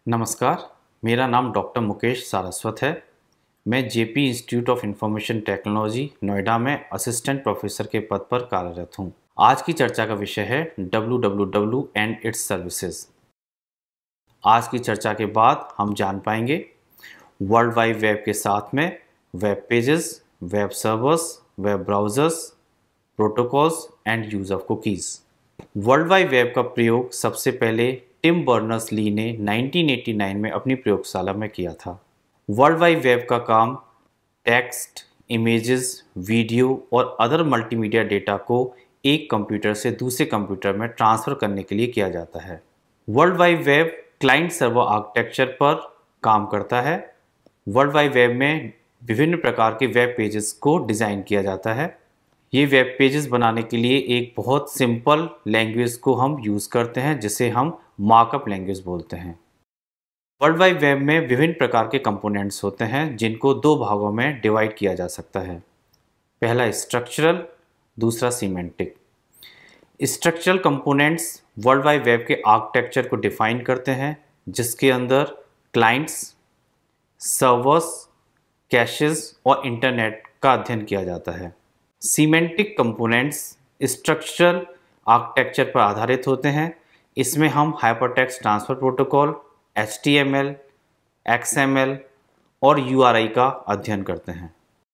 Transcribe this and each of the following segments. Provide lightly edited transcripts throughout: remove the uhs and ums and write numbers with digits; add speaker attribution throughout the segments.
Speaker 1: नमस्कार, मेरा नाम डॉक्टर मुकेश सारस्वत है। मैं JP institute of information technology Noida में असिस्टेंट प्रोफेसर के पद पर कार्यरत हूँ। आज की चर्चा का विषय है www एंड इट्स सर्विसेज। आज की चर्चा के बाद हम जान पाएंगे वर्ल्ड वाइड वेब के साथ में web pages, web servers, web browsers, protocols and use of cookies. World wide web का प्रयोग सबसे पहले टिम बर्नर्स-ली ने 1989 में अपनी प्रयोगशाला में किया था। वर्ल्ड वाइड वेब का काम टेक्स्ट, इमेजेस, वीडियो और अदर मल्टीमीडिया डेटा को एक कंप्यूटर से दूसरे कंप्यूटर में ट्रांसफ़र करने के लिए किया जाता है। World wide web client server architecture पर काम करता है। वर्ल्ड वाइड वेब में विभिन्न प्रकार के वेब पेजेस को डिज़ाइन किया जाता है। ये वेब पेजेस बनाने के लिए एक बहुत सिंपल लैंग्वेज को हम यूज़ करते हैं, जिसे हम मार्कअप लैंग्वेज बोलते हैं। वर्ल्ड वाइड वेब में विभिन्न प्रकार के कंपोनेंट्स होते हैं, जिनको दो भागों में डिवाइड किया जा सकता है। पहला स्ट्रक्चरल, दूसरा semantic. Structural components world wide web के आर्किटेक्चर को डिफाइन करते हैं, जिसके अंदर क्लाइंट्स, सर्वर्स, कैशेस और इंटरनेट का अध्ययन किया जाता है। सीमेंटिक कंपोनेंट्स स्ट्रक्चरल आर्किटेक्चर पर आधारित होते हैं। इसमें हम hypertext transfer protocol, HTML, XML और URI का अध्ययन करते हैं।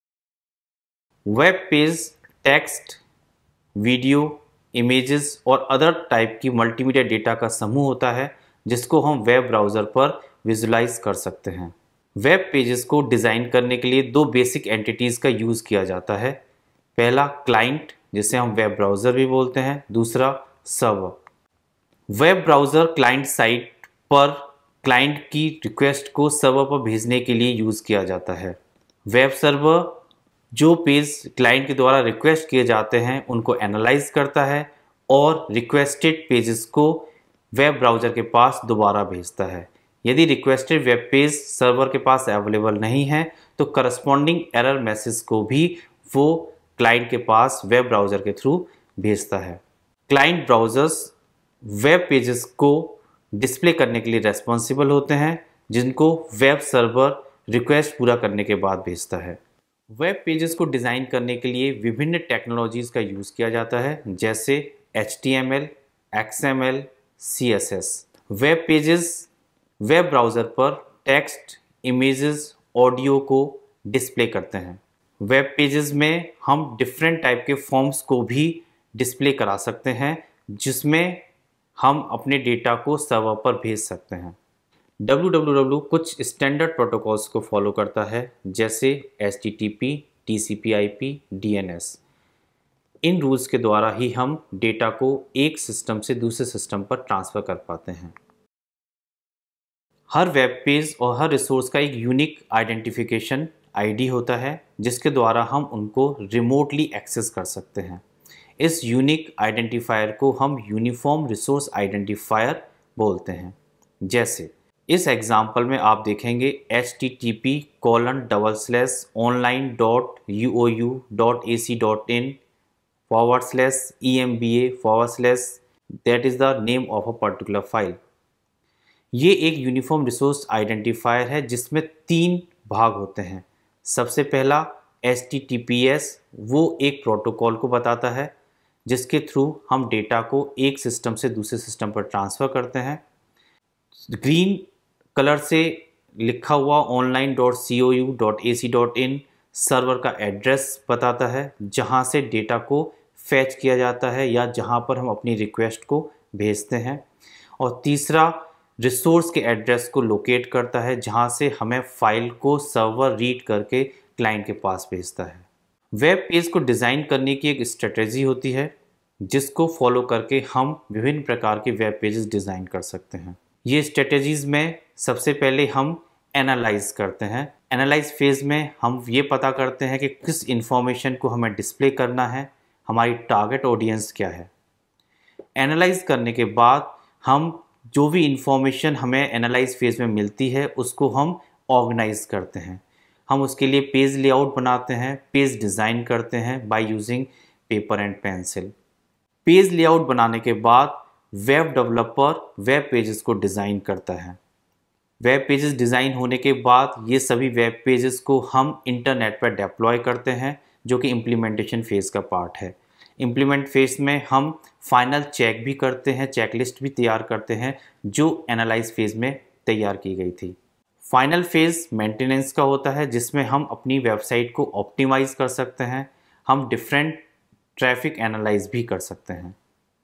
Speaker 1: Web page text, video, images और अदर टाइप की मल्टीमीडिया डेटा का समूह होता है, जिसको हम वेब ब्राउज़र पर विजुलाइज कर सकते हैं। वेब पेजेस को डिज़ाइन करने के लिए दो बेसिक एंटिटीज़ का यूज़ किया जाता है। पहला क्लाइंट, जिसे हम वेब ब्राउज़र भी बोलते हैं, दूसरा server. Web browser client site पर क्लाइंट की रिक्वेस्ट को सर्वर पर भेजने के लिए यूज़ किया जाता है। वेब सर्वर जो पेज क्लाइंट के द्वारा रिक्वेस्ट किए जाते हैं उनको एनालाइज करता है और रिक्वेस्टेड पेजेस को वेब ब्राउज़र के पास दोबारा भेजता है। यदि रिक्वेस्टेड वेब पेज सर्वर के पास अवेलेबल नहीं है तो करस्पॉन्डिंग एरर मैसेज को भी वो क्लाइंट के पास वेब ब्राउज़र के थ्रू भेजता है। क्लाइंट ब्राउज़र्स वेब पेजेस को डिस्प्ले करने के लिए रेस्पॉन्सिबल होते हैं, जिनको वेब सर्वर रिक्वेस्ट पूरा करने के बाद भेजता है। वेब पेजेस को डिज़ाइन करने के लिए विभिन्न टेक्नोलॉजीज़ का यूज़ किया जाता है, जैसे HTML, XML, CSS। Web pages web browser पर टेक्स्ट, इमेजेस, ऑडियो को डिस्प्ले करते हैं। वेब पेजेस में हम डिफरेंट टाइप के फॉर्म्स को भी डिस्प्ले करा सकते हैं, जिसमें हम अपने डेटा को सर्वर पर भेज सकते हैं। www कुछ स्टैंडर्ड प्रोटोकॉल्स को फॉलो करता है, जैसे HTTP, TCP/IP, DNS। इन रूल्स के द्वारा ही हम डेटा को एक सिस्टम से दूसरे सिस्टम पर ट्रांसफ़र कर पाते हैं। हर वेब पेज और हर रिसोर्स का एक यूनिक आइडेंटिफिकेशन ID होता है, जिसके द्वारा हम उनको रिमोटली एक्सेस कर सकते हैं। इस यूनिक आइडेंटिफायर को हम यूनिफॉर्म रिसोर्स आइडेंटिफायर बोलते हैं। जैसे इस एग्जाम्पल में आप देखेंगे http://online.uou.ac.in/emba/ that is the name of a particular file। ये एक यूनिफॉर्म रिसोर्स आइडेंटिफायर है, जिसमें 3 भाग होते हैं। सबसे पहला HTTPS, वो एक प्रोटोकॉल को बताता है, जिसके थ्रू हम डेटा को एक सिस्टम से दूसरे सिस्टम पर ट्रांसफ़र करते हैं। ग्रीन कलर से लिखा हुआ online.cou.ac.in सर्वर का एड्रेस बताता है, जहां से डेटा को फैच किया जाता है या जहां पर हम अपनी रिक्वेस्ट को भेजते हैं। और तीसरा रिसोर्स के एड्रेस को लोकेट करता है, जहां से हमें फ़ाइल को सर्वर रीड करके क्लाइंट के पास भेजता है। वेब पेज को डिज़ाइन करने की एक स्ट्रेटजी होती है, जिसको फॉलो करके हम विभिन्न प्रकार के वेब पेजेस डिज़ाइन कर सकते हैं। ये स्ट्रेटजीज़ में सबसे पहले हम एनालाइज करते हैं। एनालाइज फेज़ में हम ये पता करते हैं कि किस इंफॉर्मेशन को हमें डिस्प्ले करना है, हमारी टारगेट ऑडियंस क्या है। एनालाइज करने के बाद हम जो भी इंफॉर्मेशन हमें एनालाइज फेज़ में मिलती है, उसको हम ऑर्गेनाइज करते हैं। हम उसके लिए पेज लेआउट बनाते हैं, पेज डिज़ाइन करते हैं by using paper and pencil. Page layout बनाने के बाद वेब डेवलपर वेब पेजेस को डिज़ाइन करता है। वेब पेजेस डिज़ाइन होने के बाद ये सभी वेब पेजेस को हम इंटरनेट पर डिप्लॉय करते हैं, जो कि इम्प्लीमेंटेशन फेज़ का पार्ट है। इम्प्लीमेंट फेज़ में हम फाइनल चेक भी करते हैं, चेकलिस्ट भी तैयार करते हैं जो एनालाइज फेज़ में तैयार की गई थी। फाइनल फेज़ मेंटेनेंस का होता है, जिसमें हम अपनी वेबसाइट को ऑप्टिमाइज़ कर सकते हैं, हम डिफरेंट ट्रैफिक एनालाइज भी कर सकते हैं।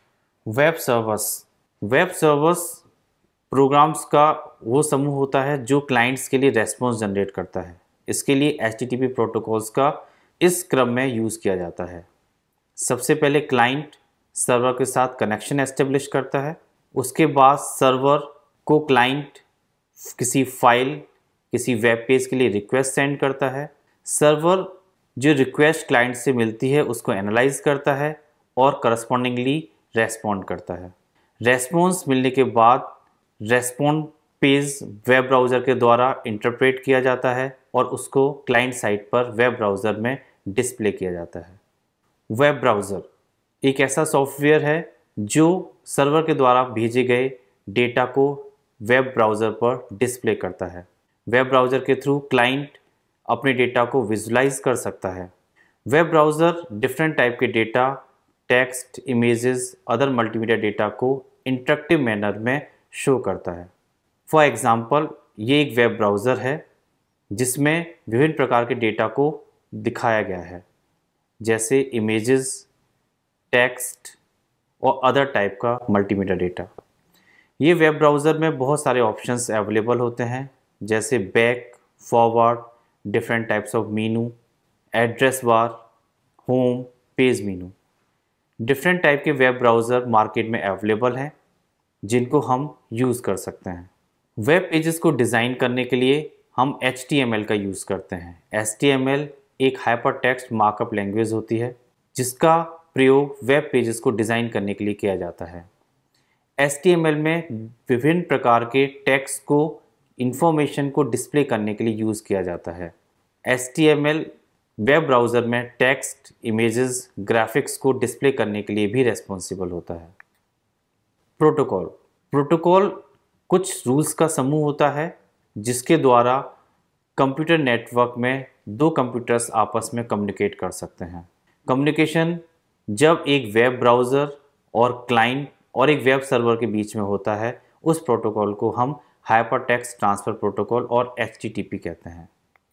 Speaker 1: वेब सर्वर्स प्रोग्राम्स का वो समूह होता है जो क्लाइंट्स के लिए रेस्पॉन्स जनरेट करता है। इसके लिए HTTP प्रोटोकॉल्स का इस क्रम में यूज़ किया जाता है। सबसे पहले क्लाइंट सर्वर के साथ कनेक्शन एस्टेब्लिश करता है, उसके बाद सर्वर को क्लाइंट किसी फाइल, किसी वेब पेज के लिए रिक्वेस्ट सेंड करता है। सर्वर जो रिक्वेस्ट क्लाइंट से मिलती है उसको एनालाइज करता है और करस्पॉन्डिंगली रेस्पॉन्ड करता है। रेस्पॉन्स मिलने के बाद रेस्पॉन्ड पेज वेब ब्राउज़र के द्वारा इंटरप्रेट किया जाता है और उसको क्लाइंट साइट पर वेब ब्राउज़र में डिस्प्ले किया जाता है। वेब ब्राउज़र एक ऐसा सॉफ्टवेयर है जो सर्वर के द्वारा भेजे गए डेटा को वेब ब्राउज़र पर डिस्प्ले करता है। वेब ब्राउज़र के थ्रू क्लाइंट अपने डेटा को विजुलाइज कर सकता है। वेब ब्राउज़र डिफरेंट टाइप के data, text, images, other multimedia data को इंटरेक्टिव मैनर में शो करता है। फॉर एग्ज़ाम्पल, ये एक वेब ब्राउज़र है जिसमें विभिन्न प्रकार के डेटा को दिखाया गया है, जैसे इमेजेस, टेक्स्ट और अदर टाइप का मल्टीमीडिया डेटा। ये वेब ब्राउज़र में बहुत सारे ऑप्शंस अवेलेबल होते हैं, जैसे back, forward, different types of menu, address bar, home, page menu. Different type के वेब ब्राउज़र मार्केट में अवेलेबल हैं जिनको हम यूज़ कर सकते हैं। वेब पेजेस को डिज़ाइन करने के लिए हम HTML का यूज़ करते हैं। HTML एक हाइपर टेक्स्ट मार्कअप लैंग्वेज होती है जिसका प्रयोग वेब पेजेस को डिज़ाइन करने के लिए किया जाता है। HTML में विभिन्न प्रकार के टेक्स्ट को, इंफॉर्मेशन को डिस्प्ले करने के लिए यूज़ किया जाता है। HTML वेब ब्राउज़र में टेक्स्ट, इमेजेस, ग्राफिक्स को डिस्प्ले करने के लिए भी रेस्पॉन्सिबल होता है। प्रोटोकॉल कुछ रूल्स का समूह होता है जिसके द्वारा कंप्यूटर नेटवर्क में दो कंप्यूटर्स आपस में कम्युनिकेट कर सकते हैं। कम्युनिकेशन जब एक वेब ब्राउज़र और क्लाइंट और एक वेब सर्वर के बीच में होता है, उस प्रोटोकॉल को हम हाइपर टेक्स्ट ट्रांसफ़र प्रोटोकॉल और HTTP कहते हैं।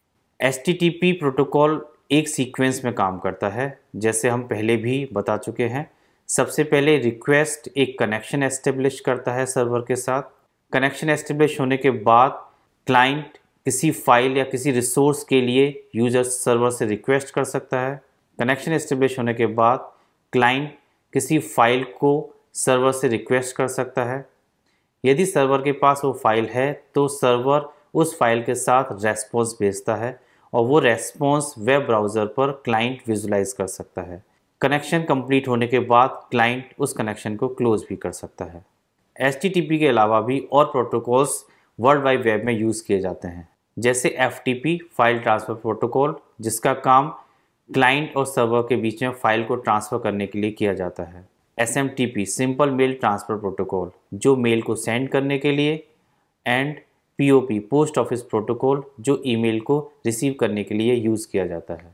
Speaker 1: HTTP प्रोटोकॉल एक सीक्वेंस में काम करता है, जैसे हम पहले भी बता चुके हैं। सबसे पहले रिक्वेस्ट एक कनेक्शन एस्टेब्लिश करता है सर्वर के साथ। कनेक्शन एस्टेब्लिश होने के बाद क्लाइंट किसी फाइल या किसी रिसोर्स के लिए यूज़र सर्वर से रिक्वेस्ट कर सकता है। कनेक्शन एस्टेब्लिश होने के बाद क्लाइंट किसी फाइल को सर्वर से रिक्वेस्ट कर सकता है। यदि सर्वर के पास वो फाइल है तो सर्वर उस फाइल के साथ रेस्पॉन्स भेजता है और वो रेस्पॉन्स वेब ब्राउज़र पर क्लाइंट विजुलाइज कर सकता है। कनेक्शन कंप्लीट होने के बाद क्लाइंट उस कनेक्शन को क्लोज भी कर सकता है। HTTP के अलावा भी और प्रोटोकॉल्स वर्ल्ड वाइड वेब में यूज़ किए जाते हैं, जैसे FTP फाइल ट्रांसफ़र प्रोटोकॉल, जिसका काम क्लाइंट और सर्वर के बीच में फ़ाइल को ट्रांसफ़र करने के लिए किया जाता है। SMTP simple mail transfer protocol, जो मेल को सेंड करने के लिए, and POP post office protocol, जो ईमेल को रिसीव करने के लिए यूज़ किया जाता है।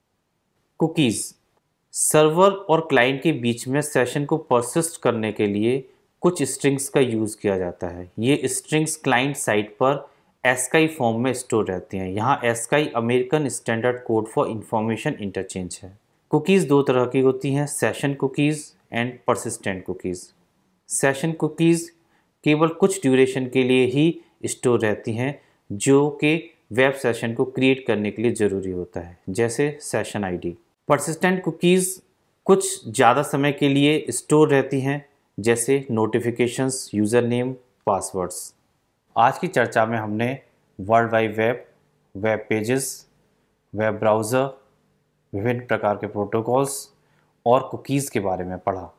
Speaker 1: कुकीज़ सर्वर और क्लाइंट के बीच में सेशन को परसिस्ट करने के लिए कुछ स्ट्रिंग्स का यूज़ किया जाता है। ये स्ट्रिंग्स क्लाइंट साइट पर ASCII फॉर्म में स्टोर रहती हैं। यहाँ ASCII American standard code for information interchange है। कुकीज़ दो तरह की होती हैं, session cookies and persistent cookies. Session cookies केवल कुछ ड्यूरेशन के लिए ही स्टोर रहती हैं, जो कि वेब सेशन को क्रिएट करने के लिए ज़रूरी होता है, जैसे सेशन ID। परसिस्टेंट कुकीज़ कुछ ज़्यादा समय के लिए स्टोर रहती हैं, जैसे नोटिफिकेशंस, यूज़र नेम, पासवर्ड्स। आज की चर्चा में हमने world wide web, web pages, web browser, विभिन्न प्रकार के प्रोटोकॉल्स और कुकीज़ के बारे में पढ़ा।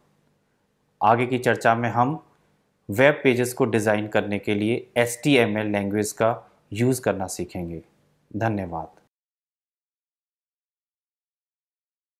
Speaker 1: आगे की चर्चा में हम वेब पेजेस को डिज़ाइन करने के लिए HTML लैंग्वेज का यूज़ करना सीखेंगे। धन्यवाद।